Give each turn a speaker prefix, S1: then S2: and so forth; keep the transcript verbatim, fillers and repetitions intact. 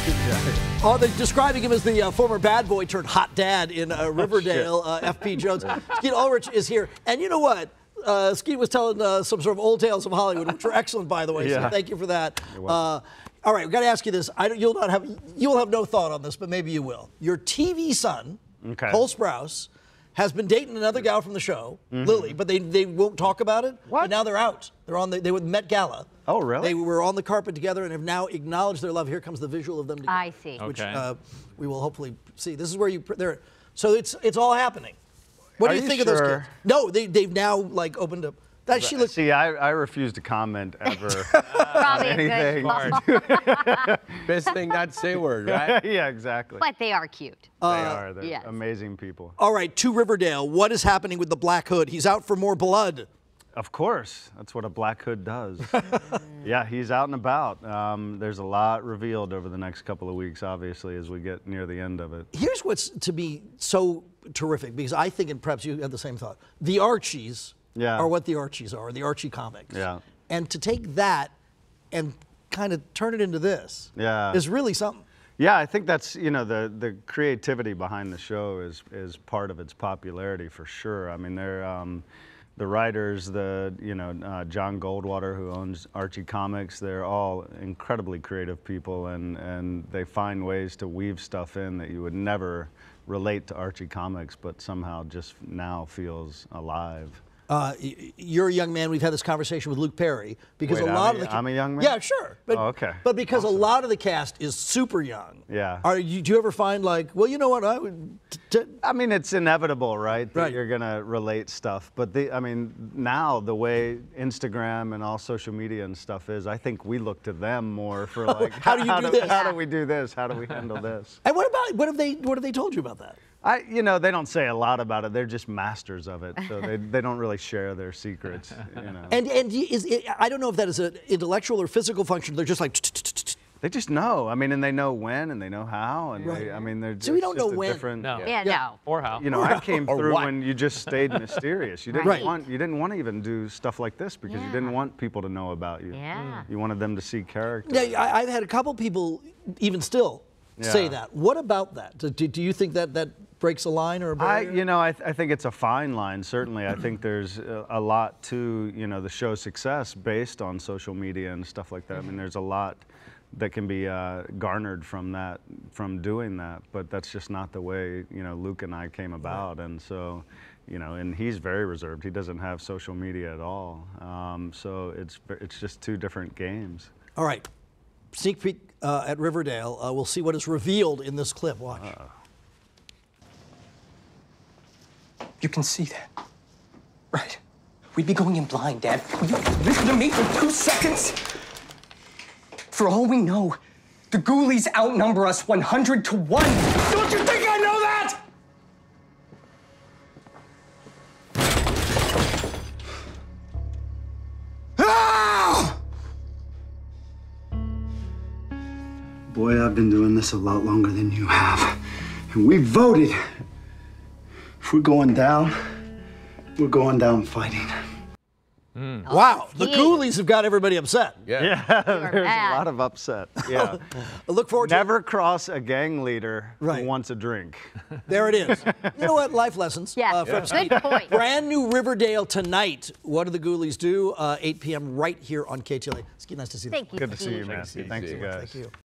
S1: Oh, they're describing him as the uh, former bad boy turned hot dad in uh, Riverdale. uh, F P Jones. Skeet Ulrich is here, and you know what? Uh, Skeet was telling uh, some sort of old tales of Hollywood, which are excellent, by the way.
S2: Yeah.
S1: So thank you for that. Uh, all right, we've got to ask you this. I don't, you'll not have you'll have no thought on this, but maybe you will. Your T V son,
S2: okay.
S1: Cole Sprouse, has been dating another gal from the show, mm-hmm. Lily, but they they won't talk about it.
S2: What?
S1: But now they're out. They're on the they were the Met Gala.
S2: Oh, really?
S1: They were on the carpet together and have now acknowledged their love. Here comes the visual of them together.
S3: I see.
S1: Which
S4: Okay.
S1: uh, we will hopefully see. This is where you there. So it's it's all happening. What
S2: Are
S1: do you,
S2: you
S1: think of those
S2: sure?
S1: kids? No, they they've now like opened up. That she looks.
S2: See, I, I refuse to comment ever.
S3: Probably a
S2: anything.
S3: good
S4: Best thing not to say a word, right?
S2: Yeah, exactly.
S3: But they are cute.
S2: they are. They're
S3: yes.
S2: amazing people.
S1: All right, to Riverdale. What is happening with the Black Hood? He's out for more blood.
S2: Of course, that's what a black hood does. Yeah, he's out and about. Um, there's a lot revealed over the next couple of weeks, obviously, as we get near the end of it.
S1: Here's what's to me so terrific, because I think, and perhaps you had the same thought. The Archies
S2: Yeah.
S1: are what the Archies are, the Archie comics.
S2: Yeah.
S1: And to take that and kind of turn it into this
S2: Yeah.
S1: is really something.
S2: Yeah, I think that's, you know, the, the creativity behind the show is, is part of its popularity for sure. I mean, they're, um, the writers, the, you know, uh, John Goldwater, who owns Archie Comics, they're all incredibly creative people, and, and they find ways to weave stuff in that you would never relate to Archie Comics, but somehow just now feels alive.
S1: Uh, y- you're a young man. We've had this conversation with Luke Perry because
S2: Wait,
S1: a lot
S2: I'm
S1: of
S2: a-
S1: the ca-
S2: I'm a young man?
S1: Yeah, sure. But,
S2: Oh, okay.
S1: But because
S2: Awesome.
S1: a lot of the cast is super young.
S2: Yeah.
S1: Are you? Do you ever find like, well, you know what? I would. T- t-
S2: I mean, it's inevitable, right? That
S1: Right.
S2: you're gonna relate stuff. But the, I mean, now the way Instagram and all social media and stuff is, I think we look to them more for like,
S1: How do you do this?
S2: How do we do this? How do we handle this?
S1: and what about what have they? What have they told you about that?
S2: I, you know, they don't say a lot about it. They're just masters of it, so they, they don't really share their secrets. You know.
S1: And and is it, I don't know if that is an intellectual or physical function. They're just like.
S2: They just know. I mean, and they know when, and they know how, and
S1: Right.
S2: they, I mean, they're just,
S1: So we don't
S2: just
S1: know
S2: a
S1: when.
S2: different.
S4: No.
S3: Yeah,
S1: Yeah.
S3: no.
S4: Or how.
S2: You know, I came
S1: Or
S2: through
S1: what?
S2: when you just stayed mysterious. You didn't
S1: Right.
S2: want you didn't want to even do stuff like this because you
S3: Yeah.
S2: didn't want people to know about you.
S3: Yeah.
S2: You wanted them to see character.
S1: Yeah, I, I've had a couple people, even still, say
S2: Yeah.
S1: that. What about that? Do, do you think that that breaks a line or a
S2: I,
S1: barrier?
S2: you know, I, th I think it's a fine line. Certainly, I think there's a, a lot to, you know, the show's success based on social media and stuff like that. I mean, there's a lot that can be uh, garnered from that, from doing that. But that's just not the way, you know, Luke and I came about. And so, you know, and he's very reserved. He doesn't have social media at all. Um, so it's it's just two different games.
S1: All right. Sneak peek uh, at Riverdale. Uh, we'll see what is revealed in this clip. Watch.
S2: Uh,
S5: You can see that, right? We'd be going in blind, Dad. Will you listen to me for two seconds? For all we know, the ghoulies outnumber us one hundred to one. Don't you think I know that? Ah!
S6: Boy, I've been doing this a lot longer than you have. And we voted. If we're going down, we're going down fighting.
S1: Wow, the
S3: Skeet.
S1: Ghoulies have got everybody upset.
S4: Yeah.
S2: Yeah, there's
S3: mad.
S2: a lot of upset. Yeah.
S1: I look forward to
S2: Never cross a gang leader
S1: Right.
S2: who wants a drink.
S1: There it is. You know what? Life lessons.
S3: Yeah,
S1: uh, from
S3: good
S1: Skeet.
S3: point.
S1: Brand new Riverdale tonight. What do the Ghoulies do? Uh, eight p m right here on K T L A. Skeet, nice to see you.
S3: Thank you,
S2: Good to see
S3: Skeet.
S2: you, man.
S4: Thanks,
S2: Thanks, you guys.
S1: Thank you.